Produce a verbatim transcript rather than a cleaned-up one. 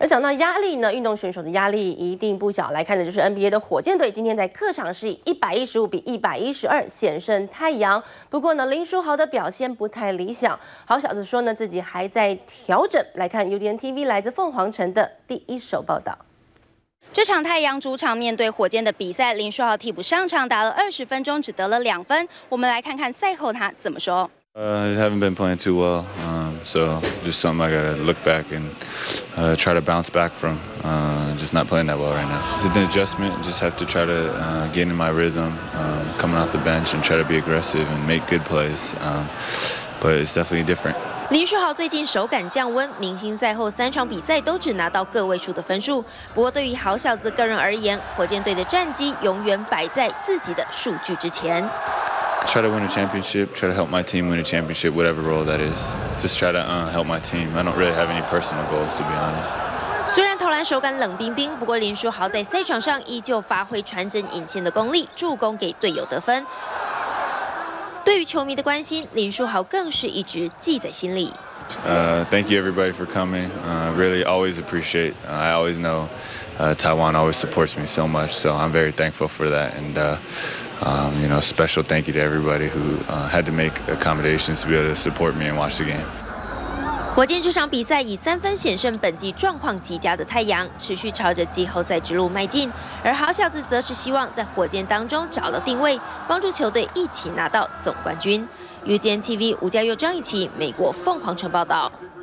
而讲到压力呢，运动选手的压力一定不小。来看的就是 N B A 的火箭队，今天在客场是以一百一十五比一百一十二险胜太阳。不过呢，林书豪的表现不太理想。好小子说呢，自己还在调整。来看 U D N T V 来自凤凰城的第一手报道。 这场太阳主场面对火箭的比赛，林书豪替补上场打了二十分钟，只得了两分。我们来看看赛后他怎么说。 Uh, I haven't been playing too well, um, so just something I gotta look back and uh, try to bounce back from. Uh, just not playing that well right now. It's an adjustment. Just have to try to uh, get in my rhythm, um, coming off the bench and try to be aggressive and make good plays. Um, but it's definitely different. 林书豪最近手感降温，明星赛后三场比赛都只拿到个位数的分数。不过对于好小子个人而言，火箭队的战绩永远摆在自己的数据之前。 Try to win a championship, try to help my team win a championship, whatever role that is. Just try to uh, help my team. I don't really have any personal goals, to be honest. 虽然投篮手感冷冰冰，不过林书豪在赛场上依旧发挥传真引线的功力，助攻给队友得分。对于球迷的关心，林书豪更是一直记在心里。 Uh, thank you everybody for coming. Uh, really, always appreciate. Uh, I always know uh, Taiwan always supports me so much, so I'm very thankful for that. And uh, um, you know, special thank you to everybody who uh, had to make accommodations to be able to support me and watch the game. 火箭这场比赛以三分险胜本季状况极佳的太阳，持续朝着季后赛之路迈进。而好小子则是希望在火箭当中找到定位，帮助球队一起拿到总冠军。U D N T V 吴家佑、张一奇，美国凤凰城报道。